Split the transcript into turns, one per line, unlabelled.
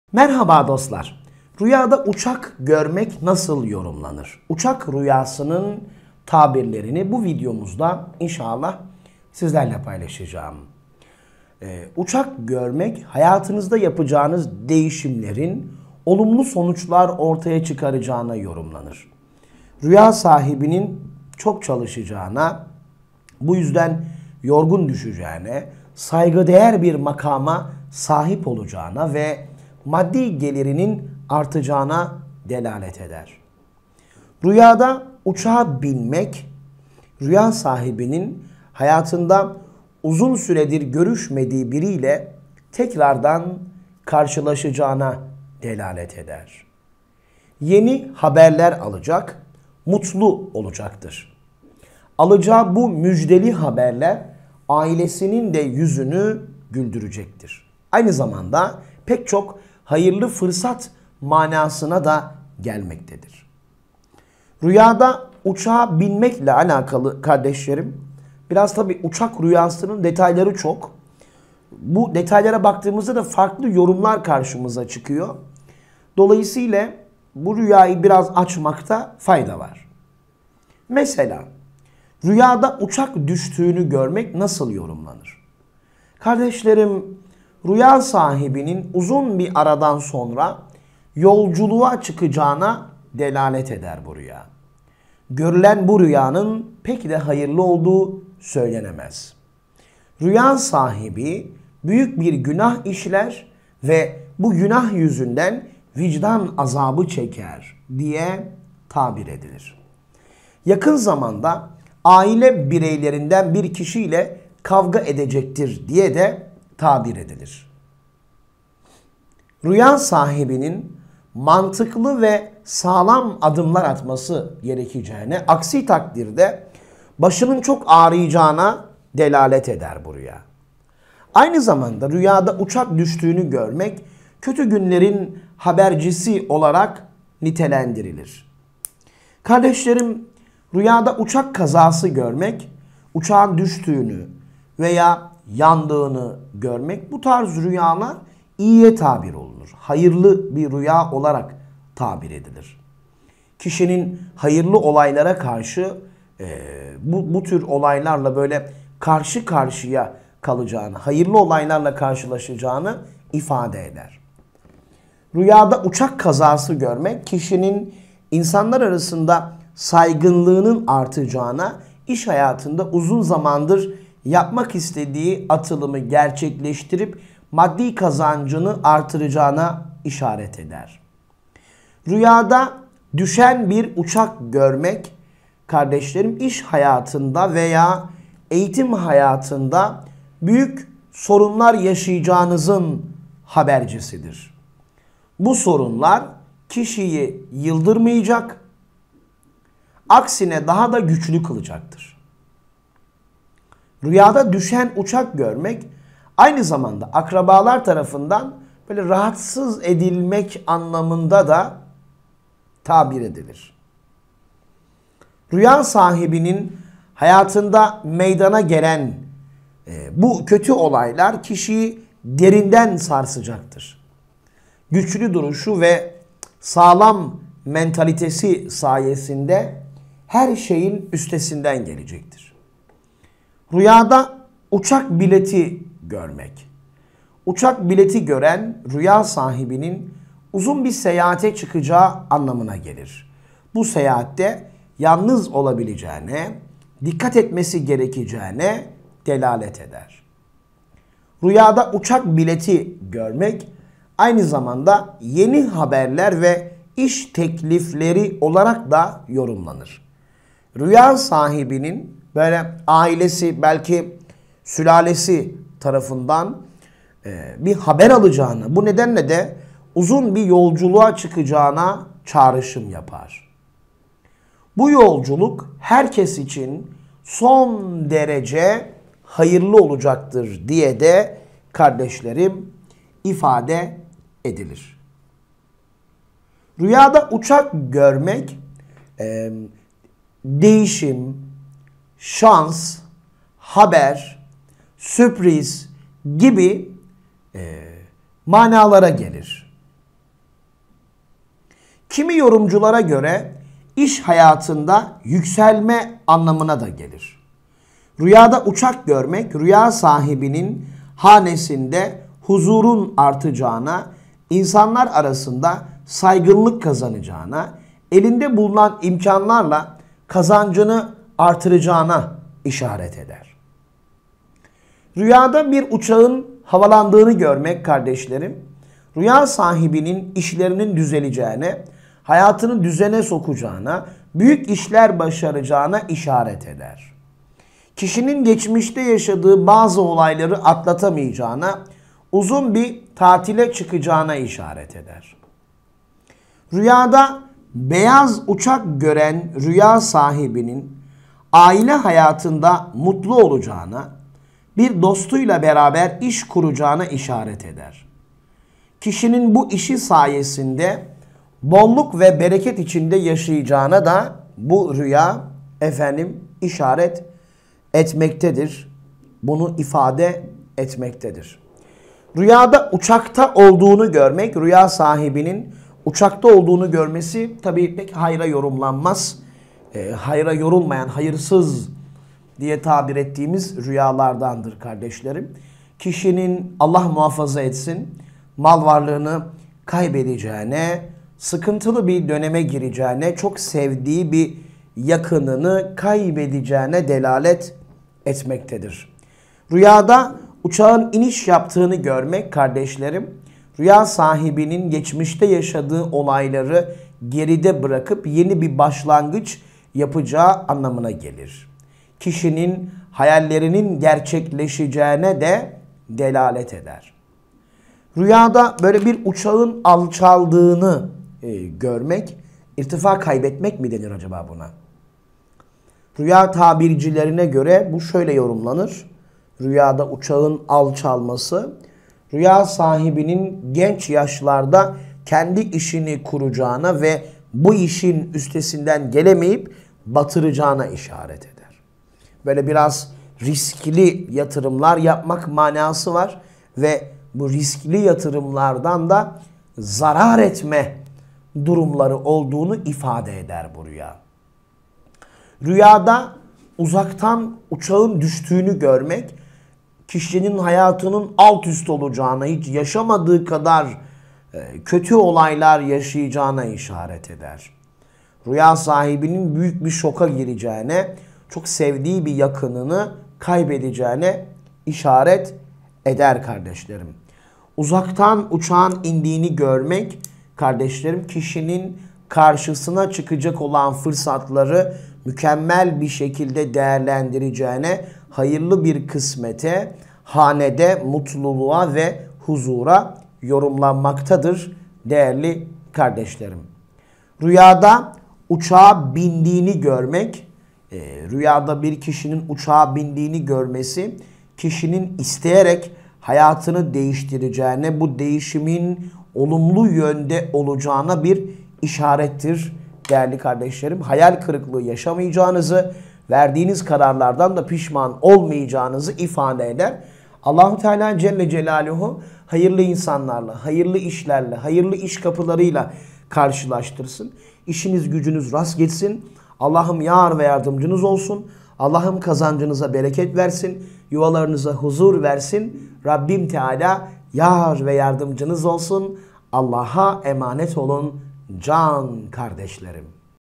Merhaba dostlar. Rüyada uçak görmek nasıl yorumlanır? Uçak rüyasının tabirlerini bu videomuzda inşallah sizlerle paylaşacağım. Uçak görmek hayatınızda yapacağınız değişimlerin olumlu sonuçlar ortaya çıkaracağına yorumlanır. Rüya sahibinin çok çalışacağına, bu yüzden yorgun düşeceğine, saygıdeğer bir makama sahip olacağına ve maddi gelirinin artacağına delalet eder. Rüyada uçağa binmek, rüya sahibinin hayatında uzun süredir görüşmediği biriyle tekrardan karşılaşacağına delalet eder. Yeni haberler alacak, mutlu olacaktır. Alacağı bu müjdeli haberler ailesinin de yüzünü güldürecektir. Aynı zamanda pek çok hayırlı fırsat manasına da gelmektedir. Rüyada uçağa binmekle alakalı kardeşlerim, biraz tabii uçak rüyasının detayları çok. Bu detaylara baktığımızda da farklı yorumlar karşımıza çıkıyor. Dolayısıyla bu rüyayı biraz açmakta fayda var. Mesela rüyada uçak düştüğünü görmek nasıl yorumlanır? Kardeşlerim, rüya sahibinin uzun bir aradan sonra yolculuğa çıkacağına delalet eder bu rüya. Görülen bu rüyanın pek de hayırlı olduğu söylenemez. Rüya sahibi büyük bir günah işler ve bu günah yüzünden vicdan azabı çeker diye tabir edilir. Yakın zamanda aile bireylerinden bir kişiyle kavga edecektir diye de tabir edilir. Rüya sahibinin mantıklı ve sağlam adımlar atması gerekeceğine, aksi takdirde başının çok ağrıyacağına delalet eder bu rüya. Aynı zamanda rüyada uçak düştüğünü görmek kötü günlerin habercisi olarak nitelendirilir. Kardeşlerim, rüyada uçak kazası görmek, uçağın düştüğünü veya yandığını görmek, bu tarz rüyalar iyiye tabir olunur. Hayırlı bir rüya olarak tabir edilir. Kişinin hayırlı olaylara karşı bu tür olaylarla böyle karşı karşıya kalacağını, hayırlı olaylarla karşılaşacağını ifade eder. Rüyada uçak kazası görmek kişinin insanlar arasında saygınlığının artacağına, iş hayatında uzun zamandır yapmak istediği atılımı gerçekleştirip maddi kazancını artıracağına işaret eder. Rüyada düşen bir uçak görmek, kardeşlerim, iş hayatında veya eğitim hayatında büyük sorunlar yaşayacağınızın habercisidir. Bu sorunlar kişiyi yıldırmayacak, aksine daha da güçlü kılacaktır. Rüyada düşen uçak görmek aynı zamanda akrabalar tarafından böyle rahatsız edilmek anlamında da tabir edilir. Rüya sahibinin hayatında meydana gelen bu kötü olaylar kişiyi derinden sarsacaktır. Güçlü duruşu ve sağlam mentalitesi sayesinde her şeyin üstesinden gelecektir. Rüyada uçak bileti görmek. Uçak bileti gören rüya sahibinin uzun bir seyahate çıkacağı anlamına gelir. Bu seyahatte yalnız olabileceğine, dikkat etmesi gerekeceğine delalet eder. Rüyada uçak bileti görmek aynı zamanda yeni haberler ve iş teklifleri olarak da yorumlanır. Rüya sahibinin böyle ailesi, belki sülalesi tarafından bir haber alacağını, bu nedenle de uzun bir yolculuğa çıkacağına çağrışım yapar. Bu yolculuk herkes için son derece hayırlı olacaktır diye de kardeşlerim ifade edilir. Rüyada uçak görmek değişim, şans, haber, sürpriz gibi manalara gelir. Kimi yorumculara göre iş hayatında yükselme anlamına da gelir. Rüyada uçak görmek, rüya sahibinin hanesinde huzurun artacağına, insanlar arasında saygınlık kazanacağına, elinde bulunan imkanlarla kazancını artıracağına işaret eder. Rüyada bir uçağın havalandığını görmek kardeşlerim, rüya sahibinin işlerinin düzeleceğine, hayatını düzene sokacağına, büyük işler başaracağına işaret eder. Kişinin geçmişte yaşadığı bazı olayları atlatamayacağına, uzun bir tatile çıkacağına işaret eder. Rüyada beyaz uçak gören rüya sahibinin aile hayatında mutlu olacağına, bir dostuyla beraber iş kuracağına işaret eder. Kişinin bu işi sayesinde bolluk ve bereket içinde yaşayacağına da bu rüya işaret etmektedir. Bunu ifade etmektedir. Rüyada uçakta olduğunu görmek, rüya sahibinin uçakta olduğunu görmesi tabii pek hayra yorumlanmaz. Hayra yorulmayan, hayırsız diye tabir ettiğimiz rüyalardandır kardeşlerim. Kişinin Allah muhafaza etsin mal varlığını kaybedeceğine, sıkıntılı bir döneme gireceğine, çok sevdiği bir yakınını kaybedeceğine delalet etmektedir. Rüyada uçağın iniş yaptığını görmek kardeşlerim, rüya sahibinin geçmişte yaşadığı olayları geride bırakıp yeni bir başlangıç yapacağı anlamına gelir. Kişinin hayallerinin gerçekleşeceğine de delalet eder. Rüyada böyle bir uçağın alçaldığını görmek, irtifa kaybetmek mi denir acaba buna? Rüya tabircilerine göre bu şöyle yorumlanır. Rüyada uçağın alçalması, rüya sahibinin genç yaşlarda kendi işini kuracağına ve bu işin üstesinden gelemeyip batıracağına işaret eder. Böyle biraz riskli yatırımlar yapmak manası var ve bu riskli yatırımlardan da zarar etme durumları olduğunu ifade eder bu rüya. Rüyada uzaktan uçağın düştüğünü görmek, kişinin hayatının alt üst olacağına, hiç yaşamadığı kadar kötü olaylar yaşayacağına işaret eder. Rüya sahibinin büyük bir şoka gireceğine, çok sevdiği bir yakınını kaybedeceğine işaret eder kardeşlerim. Uzaktan uçağın indiğini görmek kardeşlerim, kişinin karşısına çıkacak olan fırsatları mükemmel bir şekilde değerlendireceğine, hayırlı bir kısmete, hanede mutluluğa ve huzura yorumlanmaktadır değerli kardeşlerim. Rüyada uçağa bindiğini görmek, rüyada bir kişinin uçağa bindiğini görmesi, kişinin isteyerek hayatını değiştireceğine, bu değişimin olumlu yönde olacağına bir işarettir değerli kardeşlerim. Hayal kırıklığı yaşamayacağınızı, verdiğiniz kararlardan da pişman olmayacağınızı ifade eder. Allahu Teala Celle Celaluhu hayırlı insanlarla, hayırlı işlerle, hayırlı iş kapılarıyla karşılaştırsın. İşiniz gücünüz rast gitsin. Allah'ım yar ve yardımcınız olsun. Allah'ım kazancınıza bereket versin. Yuvalarınıza huzur versin. Rabbim Teala yar ve yardımcınız olsun. Allah'a emanet olun can kardeşlerim.